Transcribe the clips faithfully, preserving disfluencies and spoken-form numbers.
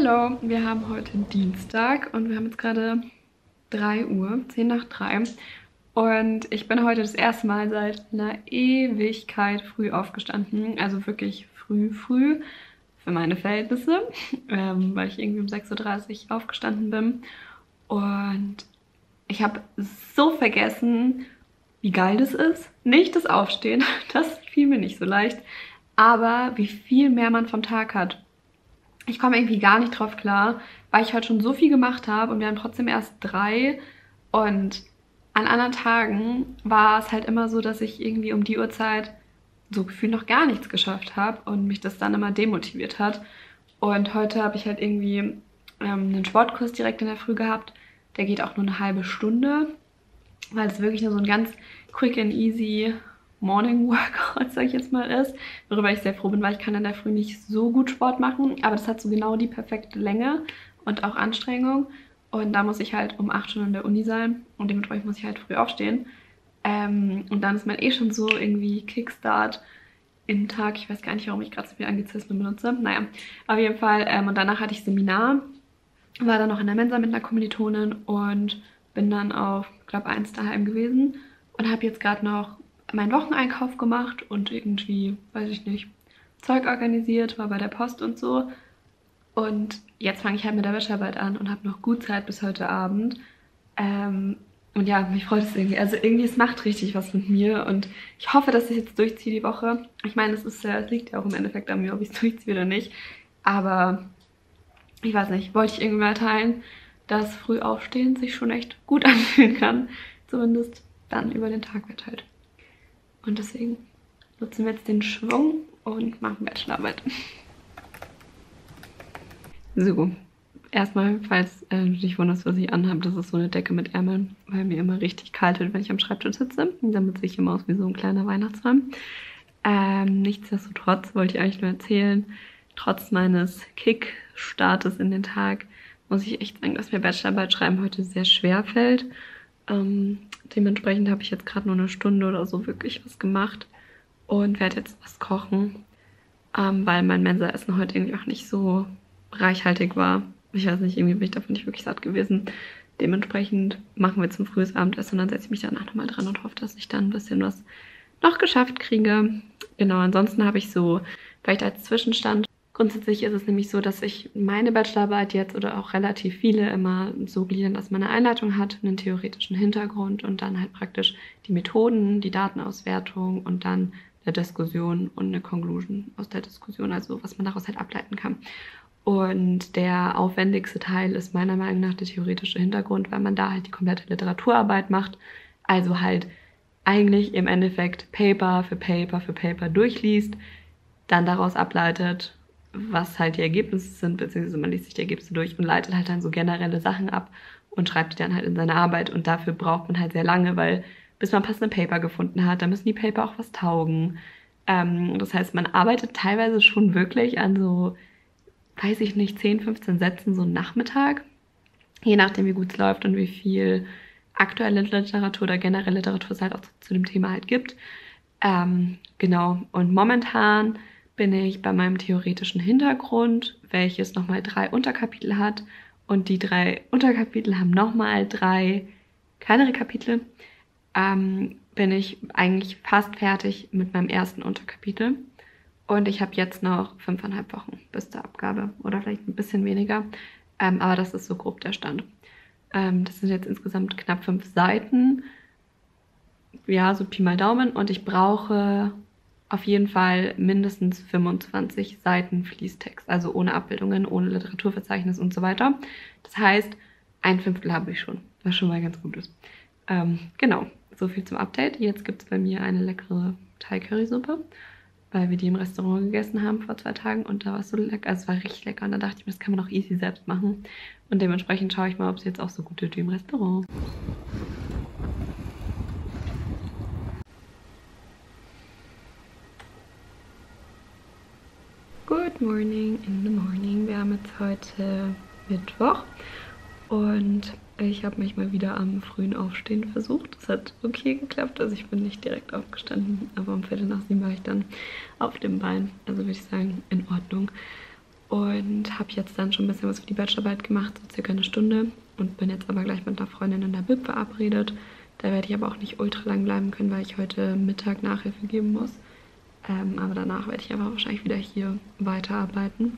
Hallo, wir haben heute Dienstag und wir haben jetzt gerade drei Uhr, zehn nach drei. Und ich bin heute das erste Mal seit einer Ewigkeit früh aufgestanden. Also wirklich früh, früh für meine Verhältnisse, ähm, weil ich irgendwie um sechs Uhr dreißig aufgestanden bin. Und ich habe so vergessen, wie geil das ist. Nicht das Aufstehen, das fiel mir nicht so leicht, aber wie viel mehr man vom Tag hat. Ich komme irgendwie gar nicht drauf klar, weil ich heute schon so viel gemacht habe und wir haben trotzdem erst drei. Und an anderen Tagen war es halt immer so, dass ich irgendwie um die Uhrzeit so gefühlt noch gar nichts geschafft habe und mich das dann immer demotiviert hat. Und heute habe ich halt irgendwie ähm, einen Sportkurs direkt in der Früh gehabt. Der geht auch nur eine halbe Stunde, weil es wirklich nur so ein ganz quick and easy Morning Workout, sag ich jetzt mal, ist. Worüber ich sehr froh bin, weil ich kann in der Früh nicht so gut Sport machen. Aber das hat so genau die perfekte Länge und auch Anstrengung. Und da muss ich halt um acht Stunden in der Uni sein. Und dementsprechend muss ich halt früh aufstehen. Ähm, und dann ist man eh schon so irgendwie Kickstart im Tag. Ich weiß gar nicht, warum ich gerade so viel Anglizismen benutze. Naja, auf jeden Fall. Ähm, und danach hatte ich Seminar. War dann noch in der Mensa mit einer Kommilitonin und bin dann auf, ich glaube, eins daheim gewesen. Und habe jetzt gerade noch meinen Wocheneinkauf gemacht und irgendwie, weiß ich nicht, Zeug organisiert, war bei der Post und so. Und jetzt fange ich halt mit der Bachelorarbeit an und habe noch gut Zeit bis heute Abend. Ähm, und ja, mich freut es irgendwie. Also irgendwie, es macht richtig was mit mir und ich hoffe, dass ich jetzt durchziehe die Woche. Ich meine, es, ist, es liegt ja auch im Endeffekt an mir, ob ich es durchziehe oder nicht. Aber ich weiß nicht, wollte ich irgendwie mal teilen, dass früh aufstehen sich schon echt gut anfühlen kann. Zumindest dann über den Tag verteilt. Und deswegen nutzen wir jetzt den Schwung und machen Bachelorarbeit. So, erstmal, falls äh, du dich wunderst, was ich anhabe, das ist so eine Decke mit Ärmeln, weil mir immer richtig kalt wird, wenn ich am Schreibtisch sitze. Und damit sehe ich immer aus wie so ein kleiner Weihnachtsmann. Ähm, nichtsdestotrotz wollte ich eigentlich nur erzählen, trotz meines Kickstartes in den Tag, muss ich echt sagen, dass mir Bachelorarbeit schreiben heute sehr schwer fällt. Ähm, dementsprechend habe ich jetzt gerade nur eine Stunde oder so wirklich was gemacht und werde jetzt was kochen, ähm, weil mein Mensaessen heute irgendwie auch nicht so reichhaltig war. Ich weiß nicht, irgendwie bin ich davon nicht wirklich satt gewesen. Dementsprechend machen wir zum frühes Abendessen und dann setze ich mich danach nochmal dran und hoffe, dass ich dann ein bisschen was noch geschafft kriege. Genau, ansonsten habe ich so vielleicht als Zwischenstand. Grundsätzlich ist es nämlich so, dass ich meine Bachelorarbeit jetzt oder auch relativ viele immer so gliedern, dass man eine Einleitung hat, einen theoretischen Hintergrund und dann halt praktisch die Methoden, die Datenauswertung und dann eine Diskussion und eine Conclusion aus der Diskussion, also was man daraus halt ableiten kann. Und der aufwendigste Teil ist meiner Meinung nach der theoretische Hintergrund, weil man da halt die komplette Literaturarbeit macht, also halt eigentlich im Endeffekt Paper für Paper für Paper durchliest, dann daraus ableitet, was halt die Ergebnisse sind, beziehungsweise man liest sich die Ergebnisse durch und leitet halt dann so generelle Sachen ab und schreibt die dann halt in seine Arbeit. Und dafür braucht man halt sehr lange, weil bis man passende Paper gefunden hat, da müssen die Paper auch was taugen. Ähm, das heißt, man arbeitet teilweise schon wirklich an so, weiß ich nicht, zehn, fünfzehn Sätzen so einen Nachmittag, je nachdem, wie gut es läuft und wie viel aktuelle Literatur oder generelle Literatur es halt auch zu, zu dem Thema halt gibt. Ähm, genau, und momentan bin ich bei meinem theoretischen Hintergrund, welches nochmal drei Unterkapitel hat. Und die drei Unterkapitel haben nochmal drei kleinere Kapitel. Ähm, bin ich eigentlich fast fertig mit meinem ersten Unterkapitel. Und ich habe jetzt noch fünfeinhalb Wochen bis zur Abgabe oder vielleicht ein bisschen weniger. Ähm, aber das ist so grob der Stand. Ähm, das sind jetzt insgesamt knapp fünf Seiten. Ja, so Pi mal Daumen. Und ich brauche auf jeden Fall mindestens fünfundzwanzig Seiten Fließtext, also ohne Abbildungen, ohne Literaturverzeichnis und so weiter. Das heißt, ein Fünftel habe ich schon, was schon mal ganz gut ist. Ähm, genau, so viel zum Update. Jetzt gibt es bei mir eine leckere Thai-Curry-Suppe, weil wir die im Restaurant gegessen haben vor zwei Tagen und da war es so lecker, also es war richtig lecker und da dachte ich mir, das kann man auch easy selbst machen. Und dementsprechend schaue ich mal, ob es jetzt auch so gut wird wie im Restaurant. Good morning in the morning. Wir haben jetzt heute Mittwoch und ich habe mich mal wieder am frühen Aufstehen versucht. Das hat okay geklappt, also ich bin nicht direkt aufgestanden, aber um Viertel nach sieben war ich dann auf dem Bein, also würde ich sagen in Ordnung. und habe jetzt dann schon ein bisschen was für die Bachelorarbeit gemacht, so circa eine Stunde, und bin jetzt aber gleich mit einer Freundin in der Bib verabredet. Da werde ich aber auch nicht ultra lang bleiben können, weil ich heute Mittag Nachhilfe geben muss. Ähm, aber danach werde ich einfach wahrscheinlich wieder hier weiterarbeiten.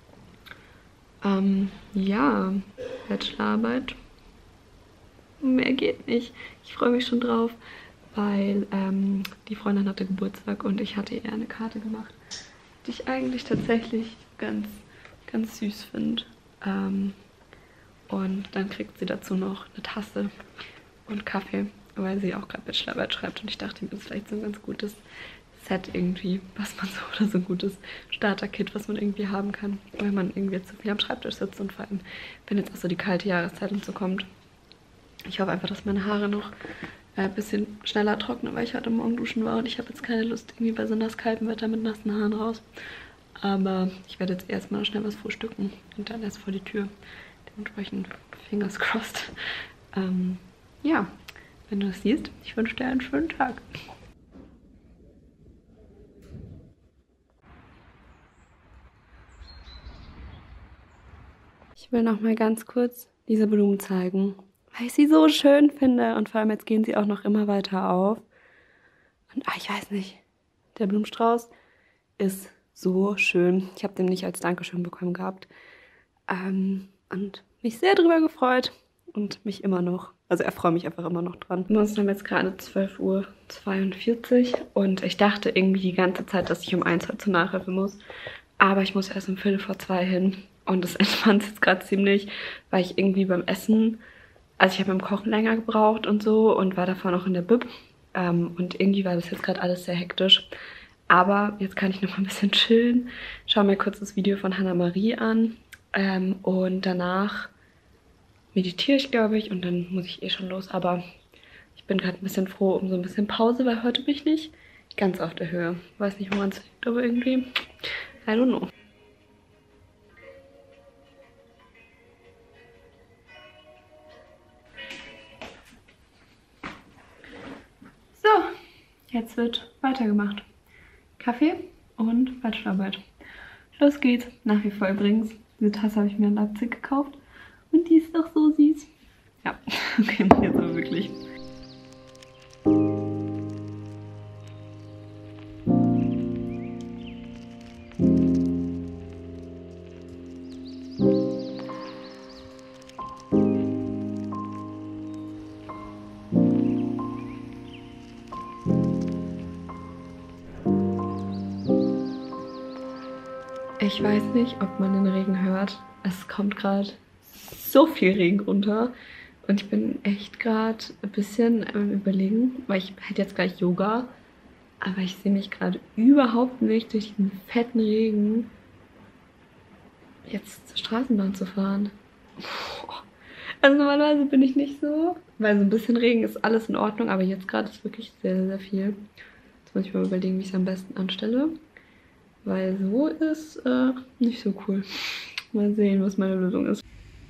Ähm, ja, Bachelorarbeit. Mehr geht nicht. Ich freue mich schon drauf, weil ähm, die Freundin hatte Geburtstag und ich hatte ihr eine Karte gemacht, die ich eigentlich tatsächlich ganz, ganz süß finde. Ähm, und dann kriegt sie dazu noch eine Tasse und Kaffee, weil sie auch gerade Bachelorarbeit schreibt. Und ich dachte mir, das ist vielleicht so ein ganz gutes Set irgendwie, was man so, oder so ein gutes Starter-Kit, was man irgendwie haben kann, weil man irgendwie zu viel am Schreibtisch sitzt und vor allem, wenn jetzt auch so die kalte Jahreszeit und so kommt. Ich hoffe einfach, dass meine Haare noch ein bisschen schneller trocknen, weil ich heute Morgen duschen war und ich habe jetzt keine Lust irgendwie bei so nasskaltem Wetter mit nassen Haaren raus. Aber ich werde jetzt erstmal noch schnell was frühstücken und dann erst vor die Tür. Dementsprechend fingers crossed. Ähm, ja, wenn du das siehst, ich wünsche dir einen schönen Tag. Ich will noch mal ganz kurz diese Blumen zeigen, weil ich sie so schön finde und vor allem jetzt gehen sie auch noch immer weiter auf. Und ah, ich weiß nicht, der Blumenstrauß ist so schön. Ich habe den nicht als Dankeschön bekommen gehabt ähm, und mich sehr darüber gefreut und mich immer noch, also er freut mich einfach immer noch dran. Wir haben jetzt gerade zwölf Uhr zweiundvierzig und ich dachte irgendwie die ganze Zeit, dass ich um eins heute zur Nachhilfe muss, aber ich muss erst um Viertel vor zwei hin. Und das entspannt jetzt gerade ziemlich, weil ich irgendwie beim Essen, also ich habe beim Kochen länger gebraucht und so und war davor noch in der Bib. Ähm, und irgendwie war das jetzt gerade alles sehr hektisch. Aber jetzt kann ich noch mal ein bisschen chillen. Schau mir kurz das Video von Hannah Marie an. Ähm, und danach meditiere ich, glaube ich. Und dann muss ich eh schon los. Aber ich bin gerade ein bisschen froh um so ein bisschen Pause, weil heute bin ich nicht ganz auf der Höhe. Weiß nicht, woran es liegt, aber irgendwie, I don't know. So, jetzt wird weitergemacht. Kaffee und Bachelorarbeit. Los geht's. Nach wie vor übrigens. Diese Tasse habe ich mir in Leipzig gekauft. Und die ist doch so süß. Ja, okay, jetzt aber wirklich. Ich weiß nicht, ob man den Regen hört. Es kommt gerade so viel Regen runter. Und ich bin echt gerade ein bisschen am Überlegen, weil ich hätte jetzt gleich Yoga. Aber ich sehe mich gerade überhaupt nicht durch den fetten Regen jetzt zur Straßenbahn zu fahren. Also normalerweise bin ich nicht so, weil so ein bisschen Regen ist alles in Ordnung. Aber jetzt gerade ist wirklich sehr, sehr viel. Jetzt muss ich mal überlegen, wie ich es am besten anstelle. Weil so ist äh, nicht so cool. Mal sehen, was meine Lösung ist.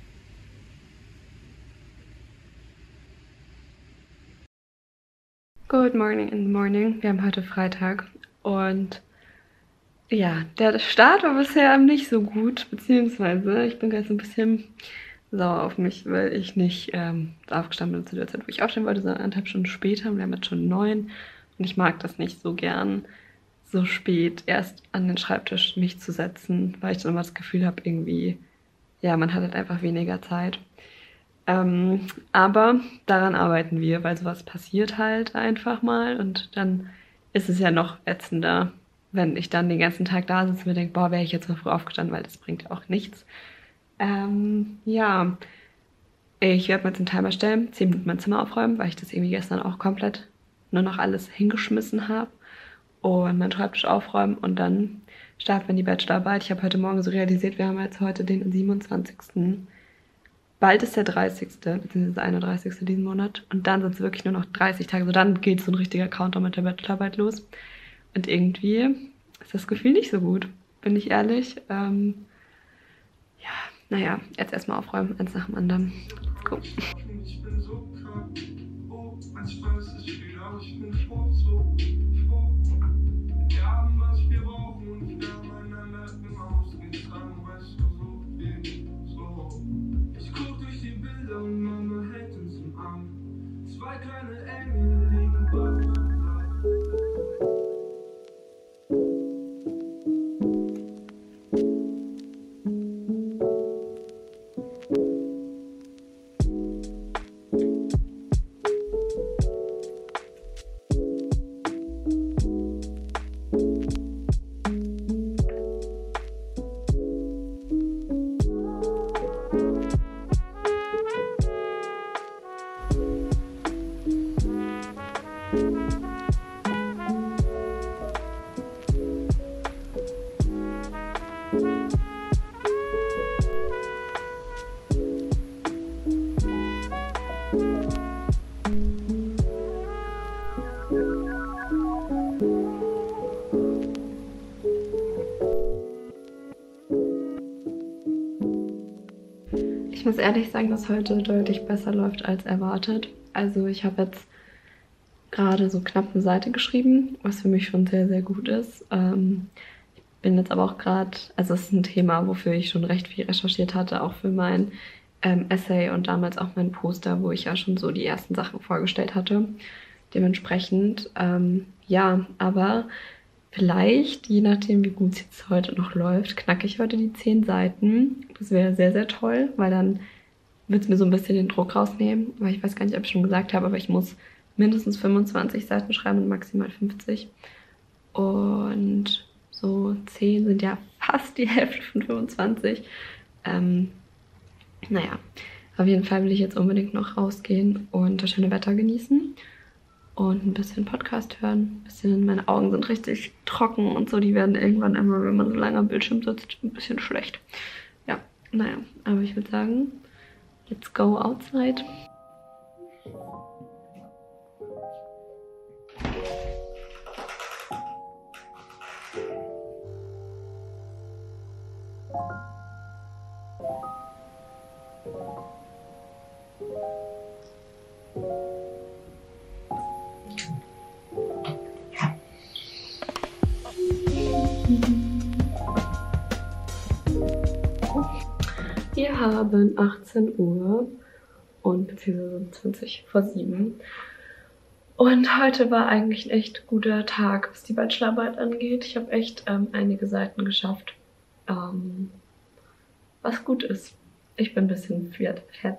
Good morning in the morning. Wir haben heute Freitag und ja, der Start war bisher nicht so gut, beziehungsweise ich bin gerade so ein bisschen sauer auf mich, weil ich nicht ähm, aufgestanden bin zu der Zeit, wo ich aufstehen wollte, sondern anderthalb Stunden später und wir haben jetzt schon neun und ich mag das nicht so gern, so spät erst an den Schreibtisch mich zu setzen, weil ich dann immer das Gefühl habe, irgendwie, ja, man hat halt einfach weniger Zeit. Ähm, aber daran arbeiten wir, weil sowas passiert halt einfach mal und dann ist es ja noch ätzender, wenn ich dann den ganzen Tag da sitze und mir denke, boah, wäre ich jetzt mal früh aufgestanden, weil das bringt ja auch nichts. Ähm, ja, ich werde mir jetzt einen Timer stellen, zehn Minuten mein Zimmer aufräumen, weil ich das irgendwie gestern auch komplett nur noch alles hingeschmissen habe. Und meinen Schreibtisch aufräumen und dann starten wir in die Bachelorarbeit. Ich habe heute Morgen so realisiert, wir haben jetzt heute den siebenundzwanzigsten Bald ist der dreißigste beziehungsweise einunddreißigste diesen Monat. Und dann sind es wirklich nur noch dreißig Tage. So dann geht so ein richtiger Countdown mit der Bachelorarbeit los. Und irgendwie ist das Gefühl nicht so gut, bin ich ehrlich. Ähm, ja, naja, jetzt erstmal aufräumen, eins nach dem anderen. Let's go. Ich bin so krank. Oh, manchmal ist es viel, aber ich bin froh, so froh. Wir haben, was wir brauchen und wir haben einander immer ausgetragen, weil Ich muss ehrlich sagen, dass heute deutlich besser läuft als erwartet. Also ich habe jetzt gerade so knapp eine Seite geschrieben, was für mich schon sehr, sehr gut ist. Ähm, ich bin jetzt aber auch gerade, also es ist ein Thema, wofür ich schon recht viel recherchiert hatte, auch für mein ähm, Essay und damals auch mein Poster, wo ich ja schon so die ersten Sachen vorgestellt hatte. Dementsprechend, ähm, ja, aber vielleicht, je nachdem, wie gut es jetzt heute noch läuft, knacke ich heute die zehn Seiten. Das wäre sehr, sehr toll, weil dann wird es mir so ein bisschen den Druck rausnehmen. Weil ich weiß gar nicht, ob ich schon gesagt habe, aber ich muss mindestens fünfundzwanzig Seiten schreiben und maximal fünfzig. Und so zehn sind ja fast die Hälfte von fünfundzwanzig. Ähm, naja, auf jeden Fall will ich jetzt unbedingt noch rausgehen und das schöne Wetter genießen. Und ein bisschen Podcast hören. Ein bisschen, meine Augen sind richtig trocken und so. Die werden irgendwann immer, wenn man so lange am Bildschirm sitzt, ein bisschen schlecht. Ja, naja, aber ich würde sagen, let's go outside. Wir haben achtzehn Uhr und beziehungsweise zwanzig vor sieben. Und heute war eigentlich ein echt guter Tag, was die Bachelorarbeit angeht. Ich habe echt ähm, einige Seiten geschafft, ähm, was gut ist. Ich bin ein bisschen fertig.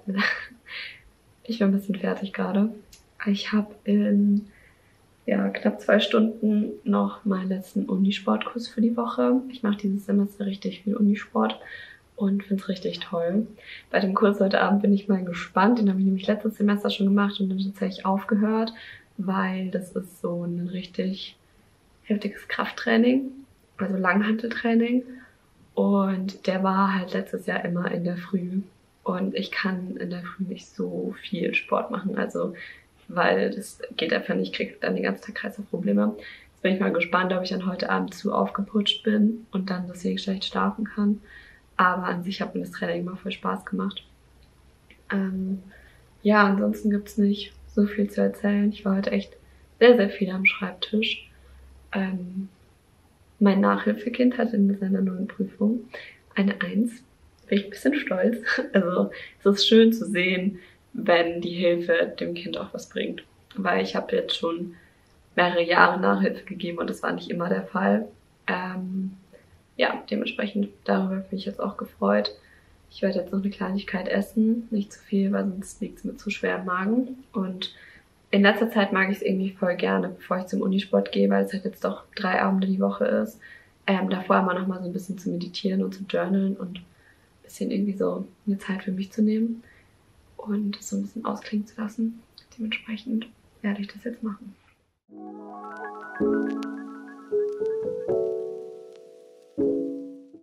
Ich bin ein bisschen fertig gerade. Ich habe in ja, knapp zwei Stunden noch meinen letzten Unisportkurs für die Woche. Ich mache dieses Semester richtig viel Unisport und finde es richtig toll. Bei dem Kurs heute Abend bin ich mal gespannt. Den habe ich nämlich letztes Semester schon gemacht und dann tatsächlich aufgehört, weil das ist so ein richtig heftiges Krafttraining, also Langhanteltraining. Und der war halt letztes Jahr immer in der Früh. Und ich kann in der Früh nicht so viel Sport machen, also weil das geht einfach nicht, ich kriege dann den ganzen Tag Kreislaufprobleme. Jetzt bin ich mal gespannt, ob ich dann heute Abend zu aufgeputscht bin und dann deswegen schlecht schlafen kann. Aber an sich hat mir das Training immer voll Spaß gemacht. Ähm, ja, ansonsten gibt es nicht so viel zu erzählen. Ich war heute echt sehr, sehr viel am Schreibtisch. Ähm, mein Nachhilfekind hatte in seiner neuen Prüfung eine Eins. Bin ich ein bisschen stolz. Also es ist schön zu sehen, wenn die Hilfe dem Kind auch was bringt. Weil ich habe jetzt schon mehrere Jahre Nachhilfe gegeben und das war nicht immer der Fall. Ähm, ja, dementsprechend darüber bin ich jetzt auch gefreut. Ich werde jetzt noch eine Kleinigkeit essen, nicht zu viel, weil sonst liegt es mir zu schwer im Magen. Und in letzter Zeit mag ich es irgendwie voll gerne, bevor ich zum Unisport gehe, weil es halt jetzt doch drei Abende die Woche ist, ähm, davor immer noch mal so ein bisschen zu meditieren und zu journalen und ein bisschen irgendwie so eine Zeit für mich zu nehmen und das so ein bisschen ausklingen zu lassen. Dementsprechend werde ich das jetzt machen.